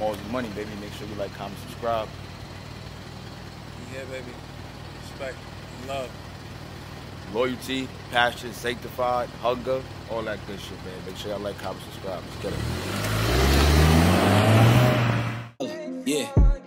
Morals and Money, baby. Make sure you like, comment, subscribe. Yeah, baby. Respect, love. Loyalty, passion, sanctified, hunger, all that good shit, man. Make sure y'all like, comment, subscribe. Let's get it. Yeah.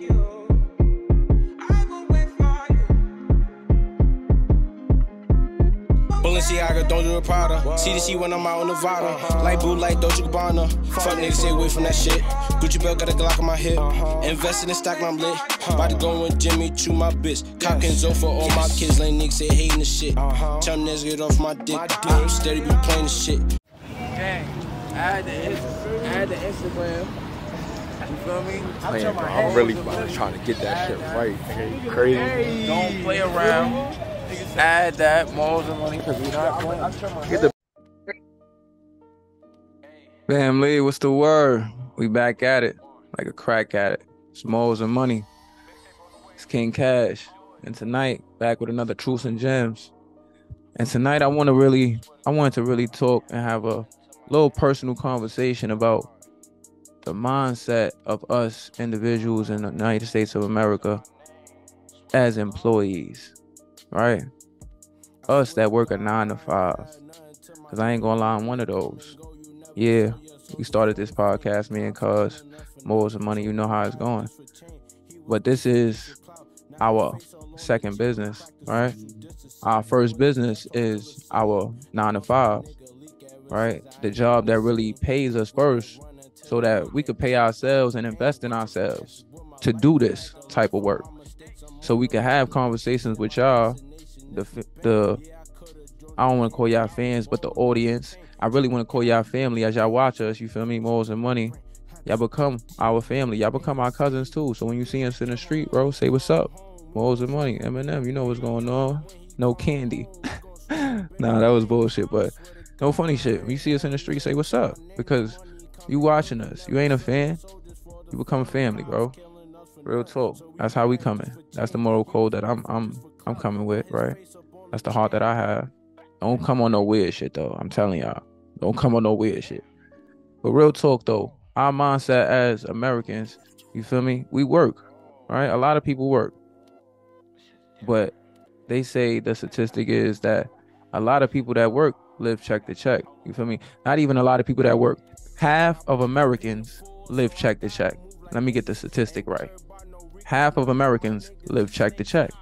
Balenciaga, don't do it Prada. CDC when I'm out in Nevada. Light blue, like Dolce Gabbana. Fuck niggas, stay away from that shit. Gucci belt got a Glock on my hip. Invested in stock, I'm lit. About to go with Jimmy, chew my bitch. Cock and Zo for all my kids. Like niggas say hating the shit. Tell them niggas get off my dick. I'm steady be playing the shit. Gang, add the Instagram. You feel me? Playing, bro. I'm really trying to get that shit right. Nigga, you crazy. Don't play around. Add that, Morals and Money, because we're not playing. Get the Family, what's the word? We back at it, like a crack at it. It's Morals and Money. It's King Cash. And tonight, back with another Truths and Gems. And tonight, I wanted to really talk and have a little personal conversation about the mindset of us individuals in the United States of America as employees, right? Us that work a 9 to 5. Because I ain't gonna lie, I'm one of those. Yeah, we started this podcast, me and Cuz, Morals and Money, you know how it's going. But this is our second business, right? Our first business is our 9 to 5, right? The job that really pays us first so that we could pay ourselves and invest in ourselves to do this type of work. So we can have conversations with y'all, the I don't want to call y'all fans, but the audience. I really want to call y'all family as y'all watch us, you feel me? Morals and Money. Y'all become our family. Y'all become our cousins too. So when you see us in the street, bro, say what's up. Morals and Money, Eminem, you know what's going on. No candy. Nah, that was bullshit, but no funny shit. When you see us in the street, say what's up. Because you watching us. You ain't a fan. You become family, bro. Real talk. That's how we coming. That's the moral code that I'm coming with, right? That's the heart that I have. Don't come on no weird shit though. I'm telling y'all. Don't come on no weird shit. But real talk though, our mindset as Americans, you feel me? We work, right? A lot of people work. But they say the statistic is that a lot of people that work live check to check. You feel me? Not even a lot of people that work. Half of Americans live check to check. Let me get the statistic right. Half of Americans live check to check.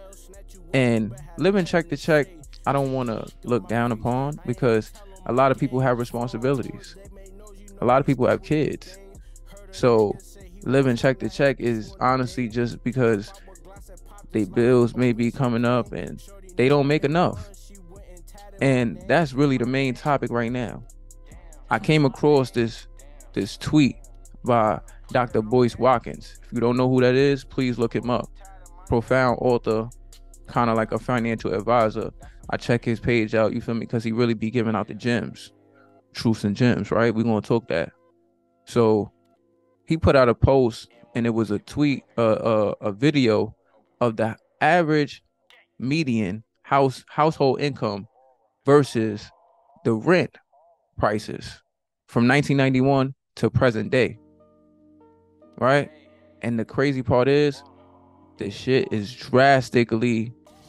And living check to check, I don't want to look down upon because a lot of people have responsibilities. A lot of people have kids. So living check to check is honestly just because their bills may be coming up and they don't make enough. And that's really the main topic right now. I came across this tweet by Dr. Boyce Watkins. If you don't know who that is, please look him up. Profound author, kind of like a financial advisor. I check his page out, you feel me? Because he really be giving out the gems. Truths and gems, right? We're going to talk that. So he put out a post and it was a tweet, a video of the average median household income versus the rent prices from 1991 to present day, right? And the crazy part is the shit is drastically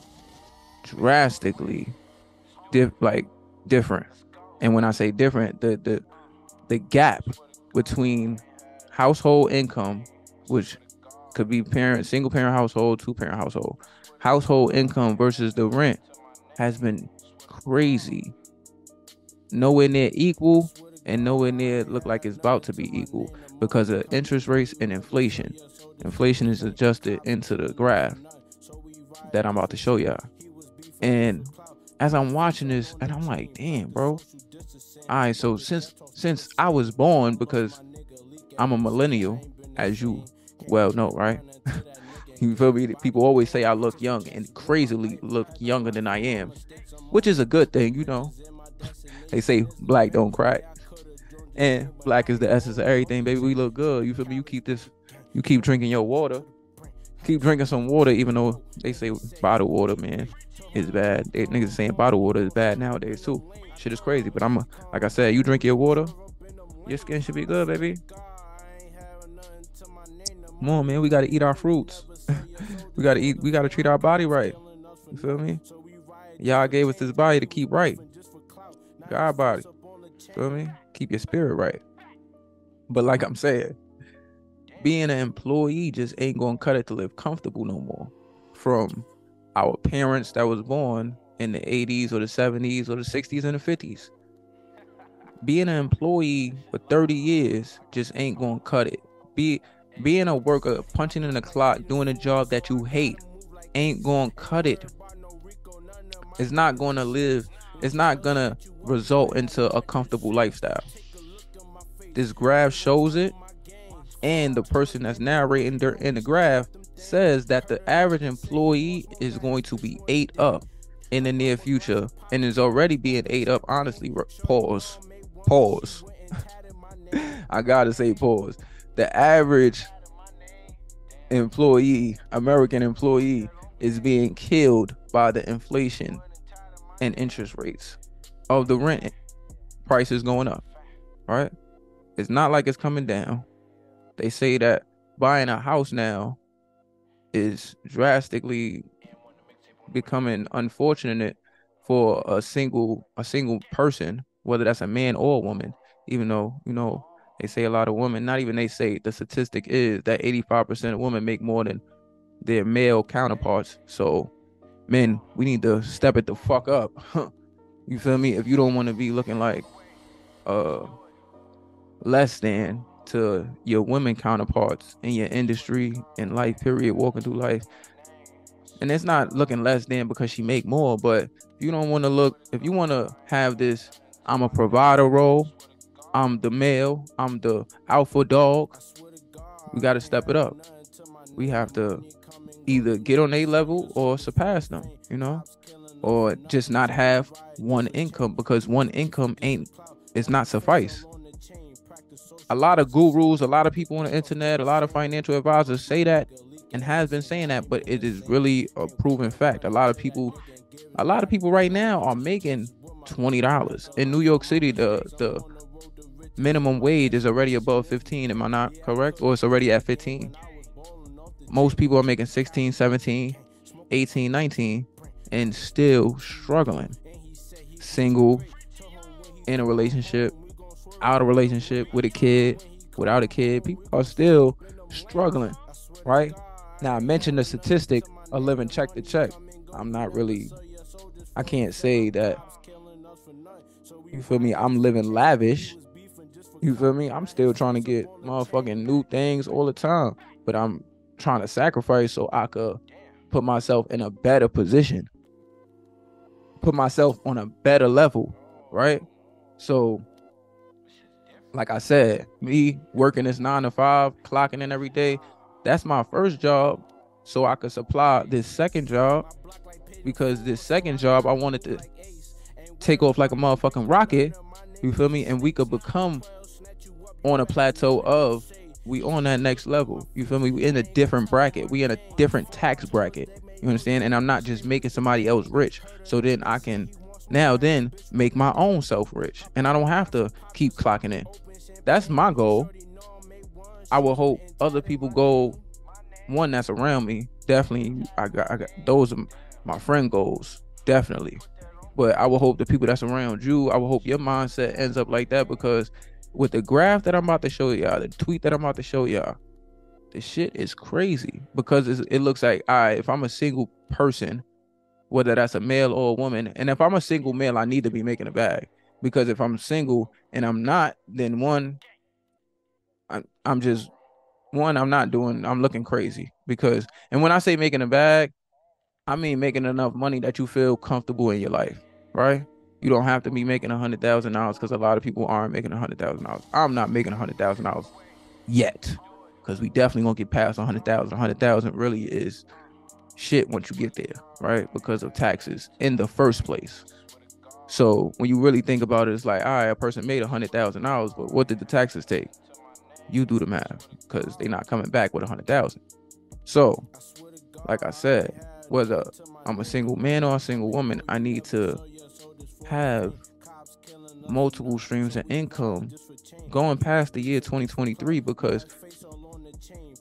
different. And when I say different, the gap between household income, which could be single parent household, 2-parent household income versus the rent has been crazy. Nowhere near equal and nowhere near look like it's about to be equal because of interest rates and inflation. Inflation is adjusted into the graph that I'm about to show y'all. And as I'm watching this, and I'm like, damn, bro. All right, so since I was born, because I'm a millennial, as you well know, right? You feel me? People always say I look young and crazily look younger than I am, which is a good thing, you know. They say black don't crack. And black is the essence of everything, baby. We look good. You feel me? You keep drinking your water. Keep drinking some water, even though they say bottled water, man, is bad. Niggas saying bottled water is bad nowadays too. Shit is crazy. But like I said, you drink your water, your skin should be good, baby. Come on, man. We gotta eat our fruits. We gotta treat our body right. You feel me? Y'all gave us this body to keep right. God body. Feel me? Keep your spirit right. But like I'm saying, being an employee just ain't gonna cut it to live comfortable no more. From our parents that was born in the 80s or the 70s or the 60s and the 50s. Being an employee for 30 years just ain't gonna cut it. Being a worker, punching in the clock, doing a job that you hate ain't gonna cut it. It's not gonna result into a comfortable lifestyle. This graph shows it, and the person that's narrating in the graph says that the average employee is going to be ate up in the near future, and is already being ate up. Honestly, pause. I gotta say pause. The average employee, American employee, is being killed by the inflation and interest rates of the rent prices going up. Right? It's not like it's coming down. They say that buying a house now is drastically becoming unfortunate for a single person, whether that's a man or a woman. Even though, they say a lot of women, not even they say, the statistic is that 85% of women make more than their male counterparts. So men, we need to step it the fuck up. You feel me? If you don't want to be looking like less than to your women counterparts in your industry and life period, walking through life. And it's not looking less than because she make more, but if you want to have this, I'm a provider role, I'm the male, I'm the alpha dog, we got to step it up. We have to either get on a level or surpass them, or just not have one income, because one income is not suffice. A lot of gurus, a lot of people on the internet, a lot of financial advisors say that and has been saying that, but it is really a proven fact. A lot of people right now are making $20 in New York City. The minimum wage is already above 15. Am I not correct? Or it's already at 15. Most people are making 16, 17, 18, 19 and still struggling. Single, in a relationship, out of relationship, with a kid, without a kid. People are still struggling, right? Now, I mentioned the statistic of living check to check. I can't say that, you feel me, I'm living lavish. You feel me? I'm still trying to get motherfucking new things all the time, but I'm trying to sacrifice so I could put myself in a better position, put myself on a better level, right? So, like I said, me working this 9 to 5, clocking in every day, that's my first job, so I could supply this second job, because this second job I wanted to take off like a motherfucking rocket, you feel me? And we could become on a plateau of, we on that next level, you feel me? We in a different bracket, we in a different tax bracket, you understand? And I'm not just making somebody else rich, so then I can then make my own self rich, and I don't have to keep clocking in. That's my goal. I will hope other people go, one that's around me, definitely. I got those are my friend goals, definitely. But I will hope the people that's around you, I will hope your mindset ends up like that, because with the graph that I'm about to show y'all, the tweet that I'm about to show y'all, the shit is crazy, because it looks like, all right, if I'm a single person, whether that's a male or a woman, and if I'm a single male, I need to be making a bag, because if I'm single and I'm not, then I'm looking crazy. Because, and when I say making a bag, I mean making enough money that you feel comfortable in your life, right? You don't have to be making $100,000, because a lot of people aren't making $100,000. I'm not making $100,000 yet, because we definitely gonna get past 100,000. 100,000 really is shit once you get there, right? Because of taxes in the first place. So when you really think about it, it's like, all right, a person made $100,000, but what did the taxes take? You do the math, because they're not coming back with 100,000. So, like I said, whether I'm a single man or a single woman, I need to have multiple streams of income going past the year 2023, because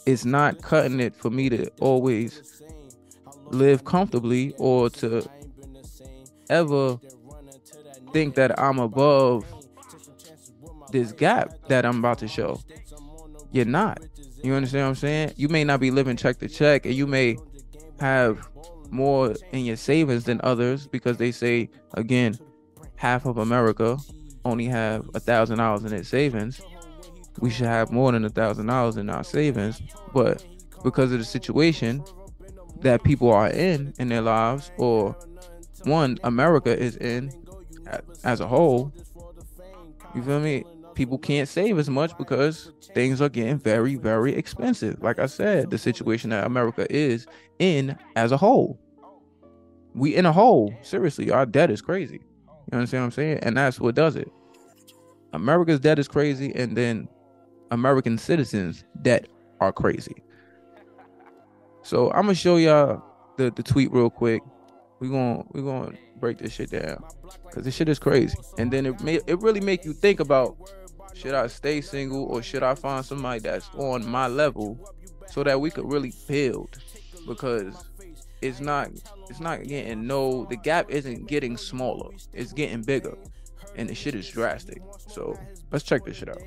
it's not cutting it for me to always live comfortably or to ever think that I'm above this gap that I'm about to show. You're not. You understand what I'm saying? You may not be living check to check, and you may have more in your savings than others, because they say, again, half of America only have $1,000 in their savings. We should have more than $1,000 in our savings, but because of the situation that people are in their lives, or one, America is in as a whole, you feel me? People can't save as much because things are getting very, very expensive. Like I said, the situation that America is in as a whole. We in a hole. Seriously, our debt is crazy. You understand what I'm saying? And that's what does it. America's debt is crazy, and then American citizens' debt are crazy. So I'm gonna show y'all the tweet real quick. We're gonna break this shit down, because this shit is crazy. And then it really make you think about, should I stay single or should I find somebody that's on my level so that we could really build? Because it's not getting the gap isn't getting smaller, it's getting bigger, and the shit is drastic. So let's check this shit out.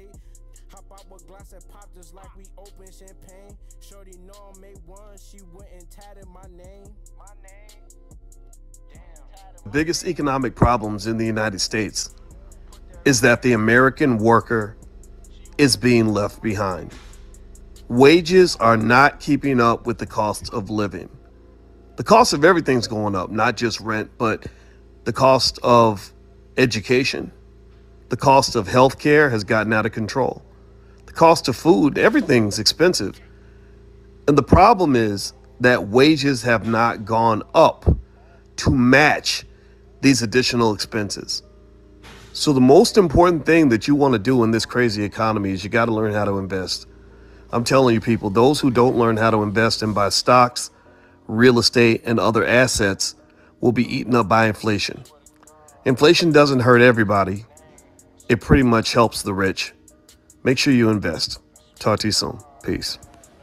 The biggest economic problems in the United States is that the American worker is being left behind. Wages are not keeping up with the cost of living. The cost of everything's going up, not just rent, but the cost of education. The cost of healthcare has gotten out of control. The cost of food, everything's expensive. And the problem is that wages have not gone up to match these additional expenses. So the most important thing that you want to do in this crazy economy is you got to learn how to invest. I'm telling you, people, those who don't learn how to invest and buy stocks, real estate, and other assets will be eaten up by inflation. Inflation doesn't hurt everybody. It pretty much helps the rich. Make sure you invest. Talk to you soon. Peace.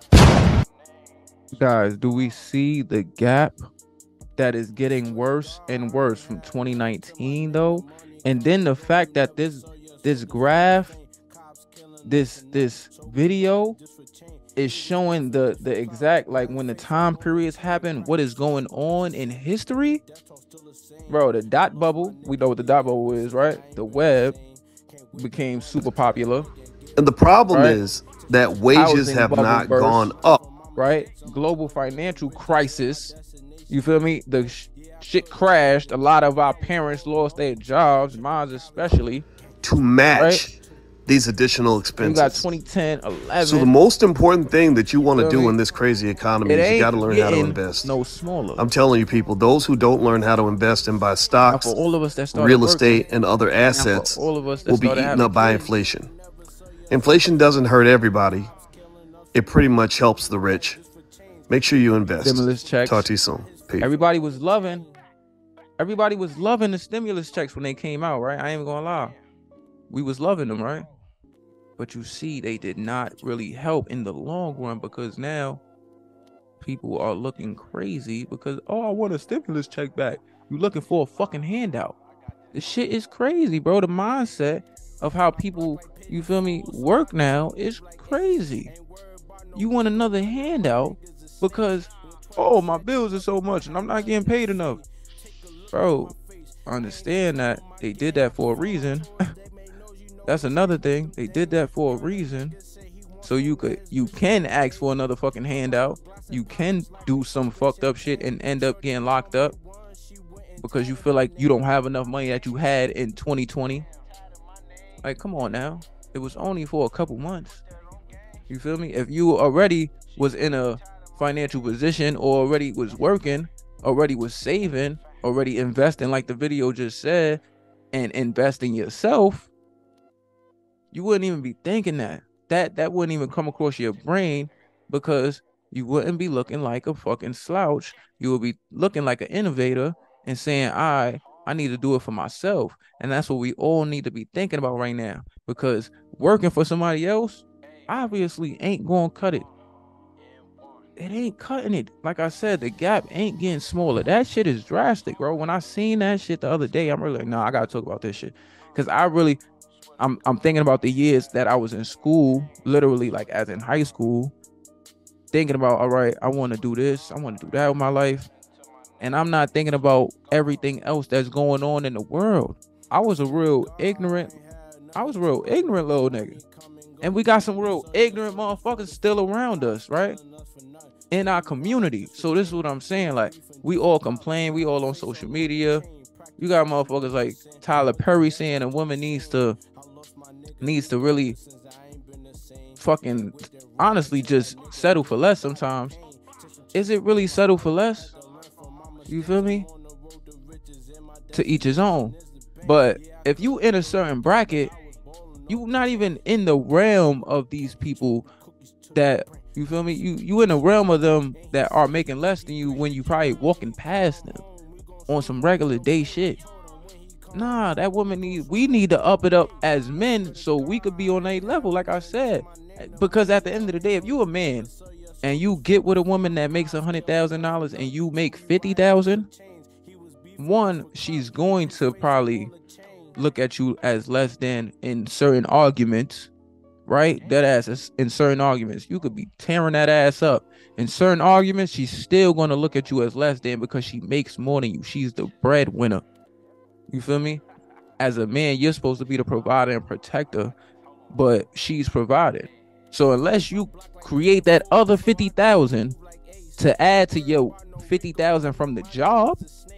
Guys, do we see the gap that is getting worse and worse from 2019 though? And then the fact that this graph, this video is showing the exact, like, when the time periods happen, what is going on in history. Bro, the dot bubble, we know what the dot bubble is, right? The web became super popular. And the problem is that wages have not gone up. Right? Global financial crisis. You feel me? The shit crashed. A lot of our parents lost their jobs, mine especially, to match these additional expenses. You got 2010, 11. So the most important thing that you want to do in this crazy economy is you got to learn how to invest. No smaller. I'm telling you, people, those who don't learn how to invest and buy stocks, for all of us that real estate, and other assets all of us that will be eaten up by inflation. Inflation doesn't hurt everybody. It pretty much helps the rich. Make sure you invest. Stimulus checks. Talk to you soon. Peace. Everybody was loving the stimulus checks when they came out, right? I ain't even gonna lie. We was loving them, right? But you see, they did not really help in the long run, because now people are looking crazy because, oh, I want a stimulus check back. You looking for a fucking handout. This shit is crazy, bro. The mindset of how people, you feel me, work now is crazy. You want another handout because, oh, my bills are so much and I'm not getting paid enough. Bro, I understand that they did that for a reason. That's another thing. They did that for a reason. So you can ask for another fucking handout. You can do some fucked up shit and end up getting locked up because you feel like you don't have enough money that you had in 2020. Like, come on now. It was only for a couple months. You feel me? If you already was in a financial position, or already was working, already was saving, already investing, like the video just said, and investing yourself, you wouldn't even be thinking that wouldn't even come across your brain, because you wouldn't be looking like a fucking slouch. You would be looking like an innovator and saying, I need to do it for myself. And that's what we all need to be thinking about right now, because working for somebody else obviously ain't gonna cut it. it ain't cutting it. Like I said, the gap ain't getting smaller. That shit is drastic, bro. When I seen that shit the other day, I'm really like, nah, I gotta talk about this shit. Cause I'm thinking about the years that I was in school, literally like as in high school, thinking about, all right, I want to do this, I want to do that with my life. And I'm not thinking about everything else that's going on in the world. I was a real ignorant little nigga. And we got some real ignorant motherfuckers still around us, right? In our community. So this is what I'm saying. Like, we all complain, we all on social media. You got motherfuckers like Tyler Perry saying a woman needs to really fucking honestly just settle for less sometimes. Is it really settle for less? You feel me? To each his own. But if you in a certain bracket, you not even in the realm of these people that, you feel me? You in the realm of them that are making less than you when you probably walking past them on some regular day shit. Nah, that woman we need to up it up as men so we could be on a level, like I said. Because at the end of the day, if you a man and you get with a woman that makes $100,000 and you make 50,000, one, she's going to probably look at you as less than in certain arguments, right? That ass in certain arguments, you could be tearing that ass up. In certain arguments, she's still going to look at you as less than because she makes more than you. She's the breadwinner. You feel me? As a man, you're supposed to be the provider and protector, but she's provided. So unless you create that other 50,000 to add to your 50,000 from the job,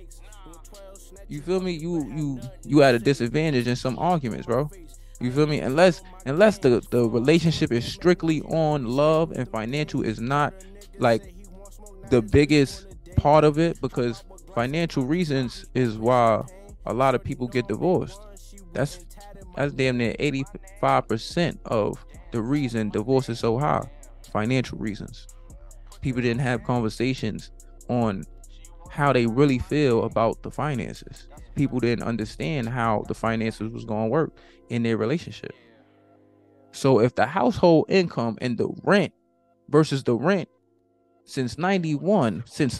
you feel me? You at a disadvantage in some arguments, bro. You feel me? Unless the relationship is strictly on love and financial is not like the biggest part of it, because financial reasons is why a lot of people get divorced. That's damn near 85% of the reason divorce is so high. Financial reasons. People didn't have conversations on how they really feel about the finances. People didn't understand how the finances was going to work in their relationship. So if the household income and the rent versus the rent since 91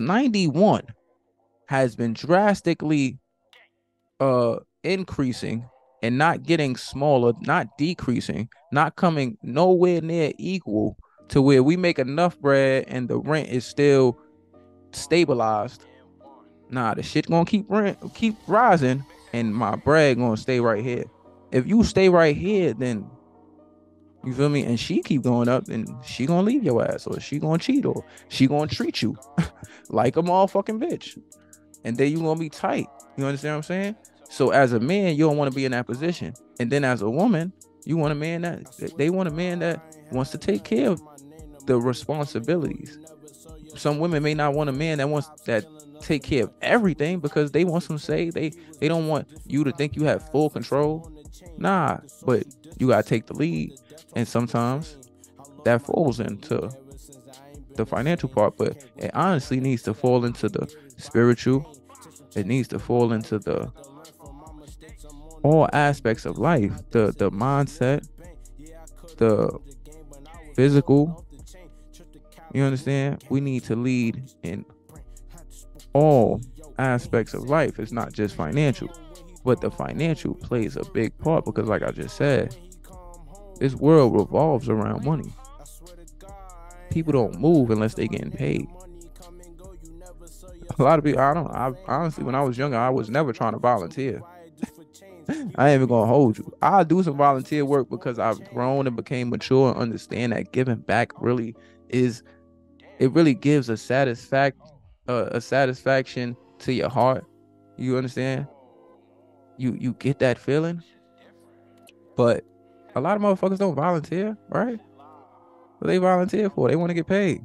has been drastically increasing and not getting smaller, not decreasing, not coming nowhere near equal to where we make enough bread and the rent is still stabilized. Nah, the shit gonna keep rising and my bread gonna stay right here. If you stay right here, then you feel me, and she keep going up, then she gonna leave your ass, or she gonna cheat, or she gonna treat you like a motherfucking bitch, and then you gonna be tight. You understand what I'm saying? So as a man, you don't want to be in that position, and then as a woman, you want a man that wants to take care of the responsibilities. Some women may not want a man that take care of everything because they want some say. They don't want you to think you have full control. Nah, but you gotta take the lead, and sometimes that falls into the financial part, but it honestly needs to fall into the spiritual. It needs to fall into the all aspects of life, the mindset, the physical. You understand? We need to lead in all aspects of life. It's not just financial, but the financial plays a big part because, like I just said, this world revolves around money. People don't move unless they're getting paid. A lot of people, I honestly, when I was younger, I was never trying to volunteer. I ain't even gonna hold you. I do some volunteer work because I've grown and became mature and understand that giving back really is, it really gives a satisfaction to your heart. You understand? You get that feeling. But a lot of motherfuckers don't volunteer, right? What they volunteer for? They want to get paid.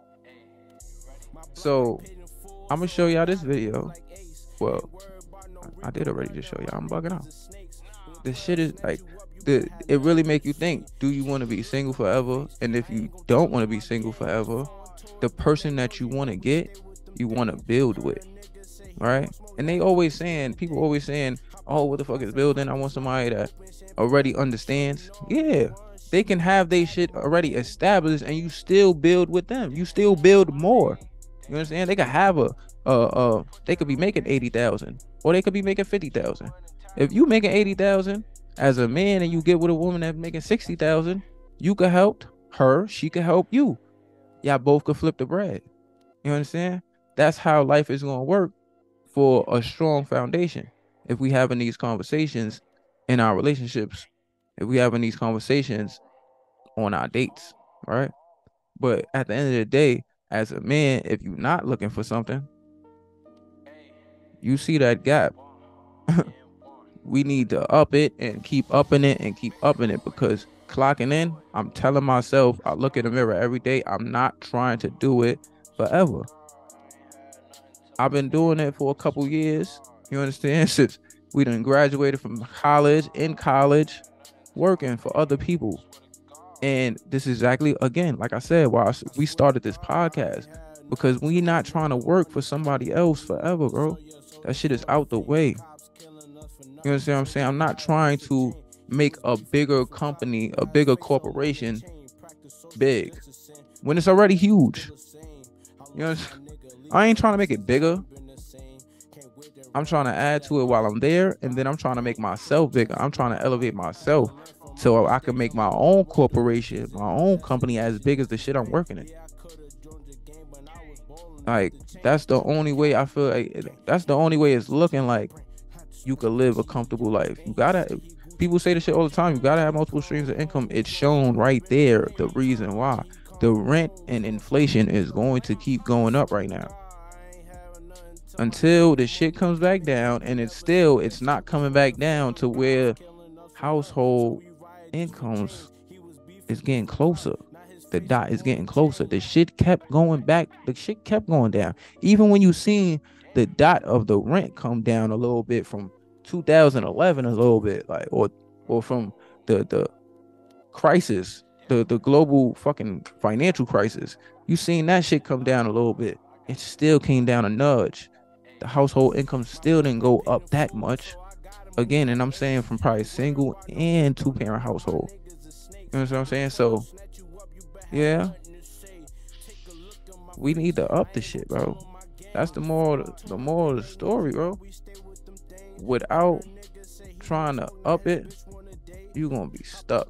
So I'm gonna show y'all this video. Well, I did already just show y'all. I'm bugging out. This shit is like, it really make you think, do you want to be single forever? And if you don't want to be single forever, the person that you want to get, you want to build with, right? And people always saying, oh, what the fuck is building? I want somebody that already understands. Yeah, they can have their shit already established, and you still build with them. You still build more. You understand? They could have they could be making 80,000, or they could be making 50,000. If you making 80,000 as a man, and you get with a woman that's making 60,000, you could help her. She could help you. Y'all both could flip the bread. You understand? That's how life is gonna work for a strong foundation. If we having these conversations in our relationships, if we having these conversations on our dates, right? But at the end of the day, as a man, if you're not looking for something, you see that gap. We need to up it and keep upping it and keep upping it, because clocking in, I'm telling myself, I look in the mirror every day, I'm not trying to do it forever. I've been doing it for a couple years, you understand, since we done graduated from college, working for other people. And this is exactly, again, like I said, why we started this podcast, because we not trying to work for somebody else forever, bro. That shit is out the way. You understand what I'm saying? I'm not trying to make a bigger company, a bigger corporation big when it's already huge. You know, I ain't trying to make it bigger. I'm trying to add to it while I'm there, and then I'm trying to make myself bigger. I'm trying to elevate myself so I can make my own corporation, my own company as big as the shit I'm working in. Like, that's the only way I feel like, that's the only way it's looking like you could live a comfortable life. You gotta, people say this shit all the time, you gotta have multiple streams of income. It's shown right there the reason why. The rent and inflation is going to keep going up right now until the shit comes back down, and it's not coming back down to where household incomes is getting closer. The dot is getting closer. The shit kept going back. The shit kept going down. Even when you seen the dot of the rent come down a little bit from 2011, a little bit, like, or from the crisis, the global fucking financial crisis, you seen that shit come down a little bit. It still came down a nudge. The household income still didn't go up that much. Again, and I'm saying from probably single and two-parent household. You know what I'm saying? So, yeah, we need to up the shit, bro. That's the moral of the story, bro. Without trying to up it, you're gonna be stuck,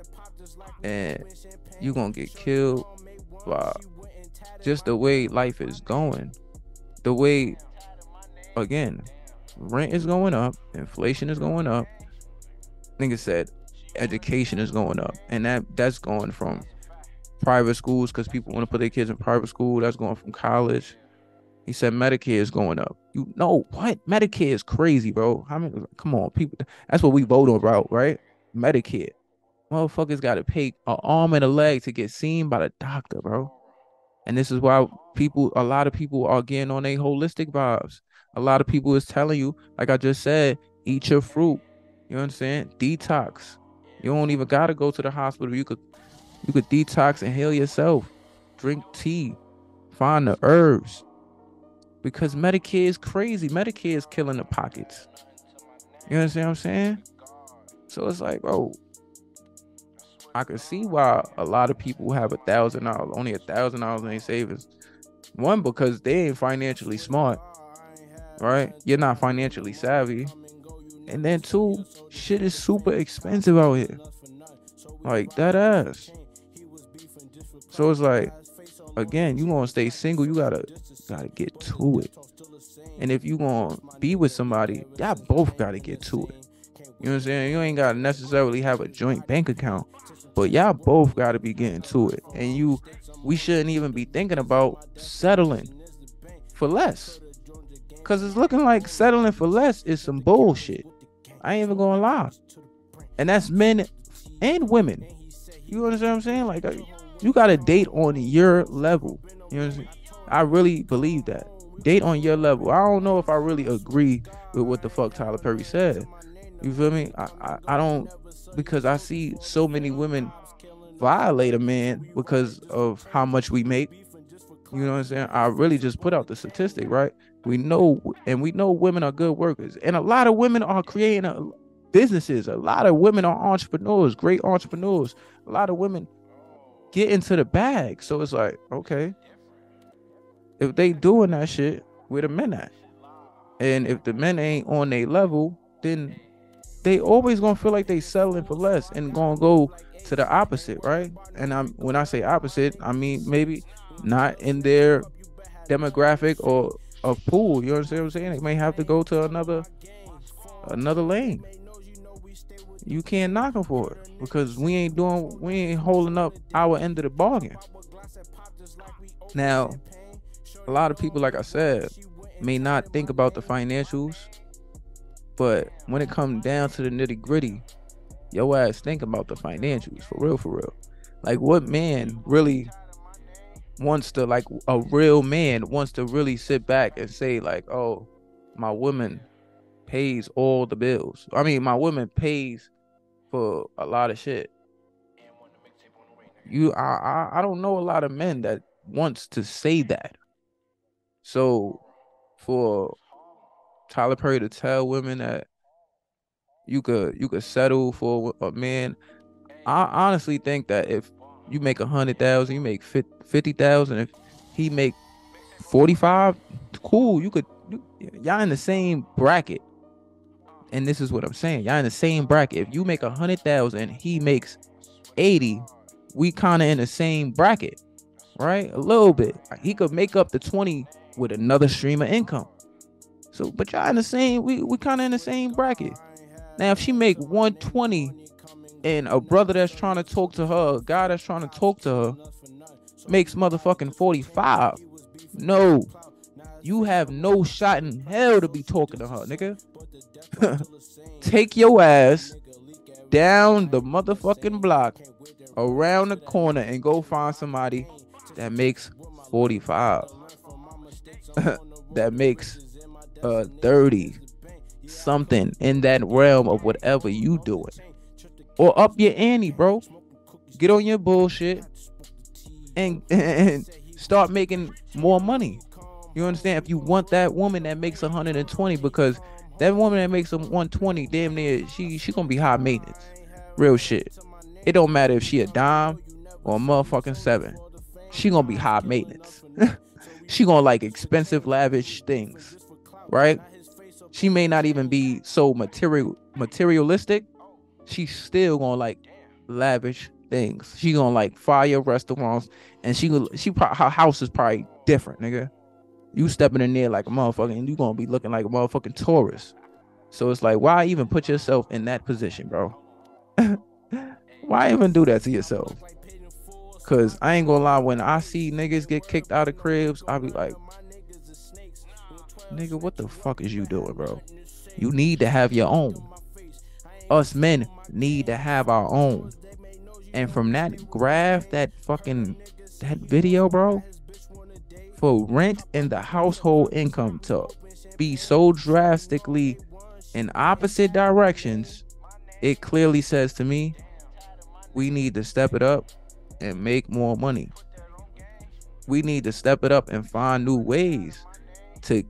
and you're gonna get killed by just the way life is going. The way, again, rent is going up, inflation is going up. Nigga said education is going up, and that's going from private schools because people want to put their kids in private school. That's going from college. He said Medicare is going up. You know what? Medicare is crazy, bro. I mean, come on, people. That's what we vote on, bro, right? Medicare. Motherfuckers got to pay an arm and a leg to get seen by the doctor, bro. And this is why a lot of people are getting on their holistic vibes. A lot of people is telling you, like I just said, eat your fruit. You know what I'm saying? Detox. You don't even got to go to the hospital. You could detox and heal yourself. Drink tea. Find the herbs. Because Medicare is crazy. Medicare is killing the pockets. You understand what I'm saying? So it's like, bro, I can see why a lot of people have $1,000, only $1,000 in their savings. One, because they ain't financially smart, right? You're not financially savvy. And then two, shit is super expensive out here. Like, that ass. So it's like, again, you gonna stay single, you gotta get to it. And if you gonna be with somebody, y'all both gotta get to it. You know what I'm saying? You ain't gotta necessarily have a joint bank account, but y'all both gotta be getting to it. And we shouldn't even be thinking about settling for less, cause it's looking like settling for less is some bullshit. I ain't even gonna lie. And that's men and women. You understand what I'm saying? Like, you gotta date on your level. You know what I'm saying? I really believe that. Date on your level. I don't know if I really agree with what the fuck Tyler Perry said. You feel me? I don't, because I see so many women violate a man because of how much we make. You know what I'm saying? I really just put out the statistic, right? We know women are good workers, and a lot of women are creating businesses. A lot of women are entrepreneurs, great entrepreneurs. A lot of women get into the bag. So it's like, okay, if they doing that shit, where the men at? And if the men ain't on their level, then they always gonna feel like they settling for less and gonna go to the opposite, right? And when I say opposite, I mean maybe not in their demographic or a pool. You understand what I'm saying? They may have to go to another lane. You can't knock them for it because we ain't holding up our end of the bargain. Now, a lot of people, like I said, may not think about the financials, but when it comes down to the nitty gritty, your ass think about the financials for real. Like, what man really wants to, like, a real man wants to really sit back and say, like, oh, my woman pays all the bills. I mean, my woman pays for a lot of shit. I don't know a lot of men that wants to say that. So for Tyler Perry to tell women that you could settle for a man, I honestly think that if you make 100,000, you make 50,000, if he make 45, cool. Y'all in the same bracket. And this is what I'm saying. Y'all in the same bracket. If you make 100,000, he makes 80, we kind of in the same bracket, right? A little bit. He could make up the 20 with another stream of income. So, but y'all in the same, we kind of in the same bracket. Now, if she make 120 and a brother that's trying to talk to her, a guy that's trying to talk to her, makes motherfucking 45, no, you have no shot in hell to be talking to her, nigga. Take your ass down the motherfucking block, around the corner, and go find somebody that makes 45. That makes 30, something in that realm of whatever you doing. Or up your ante, bro. Get on your bullshit and start making more money. You understand? If you want that woman that makes 120, because that woman that makes 120, damn near, she gonna be high maintenance. Real shit. It don't matter if she a dime or a motherfucking 7. She gonna be high maintenance. She gonna like expensive, lavish things, right? She may not even be so materialistic. She's still gonna like lavish things. She gonna like fire restaurants, and her house is probably different, nigga. You stepping in there like a motherfucker, and you gonna be looking like a motherfucking tourist. So it's like, why even put yourself in that position, bro? Why even do that to yourself? Cause I ain't gonna lie, when I see niggas get kicked out of cribs, I be like, nigga, what the fuck is you doing, bro? You need to have your own. Us men need to have our own. And from that graph, that video, bro, for rent and the household income to be so drastically in opposite directions, it clearly says to me, we need to step it up and make more money. We need to step it up and find new ways to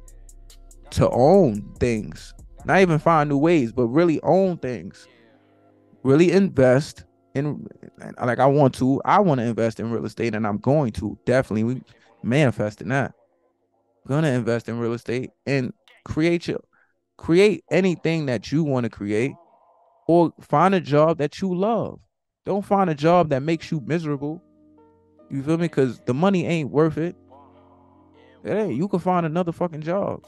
own things. Not even find new ways, but really own things. Really invest in, like I want to invest in real estate, and I'm going to definitely. We manifesting that. Gonna invest in real estate and create anything that you want to create, or find a job that you love. Don't find a job that makes you miserable. You feel me? Because the money ain't worth it. Hey, you can find another fucking job,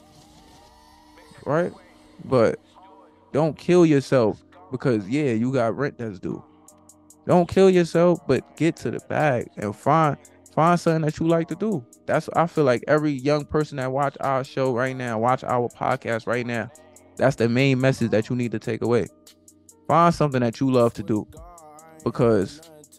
right? But don't kill yourself because you got rent that's due. Don't kill yourself, but get to the bag and find something that you like to do. I feel like every young person that watch our show right now, watch our podcast right now, that's the main message that you need to take away. Find something that you love to do, because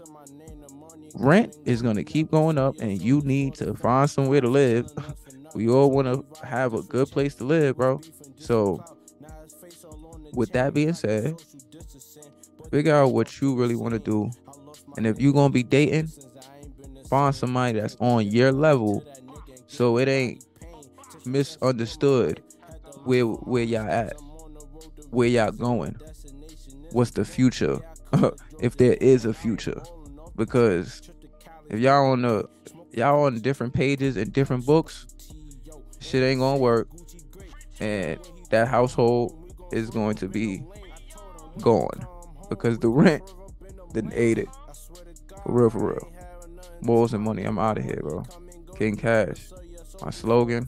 rent is going to keep going up and you need to find somewhere to live. We all want to have a good place to live, bro. So with that being said, figure out what you really want to do. And if you're going to be dating, find somebody that's on your level, so it ain't misunderstood where y'all at, where y'all going, what's the future, if there is a future. Because if y'all on different pages and different books, shit ain't gonna work, and that household is going to be gone because the rent didn't aid it. For real. Morals and money. I'm out of here, bro. King Cash. My slogan.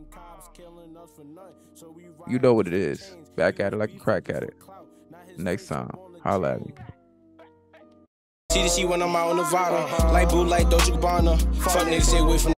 You know what it is. Back at it like a crack at it. Next time, holla at me. TDC when I'm out in Nevada. Like Boo, like Doja Gabbana. Fuck niggas, stay away from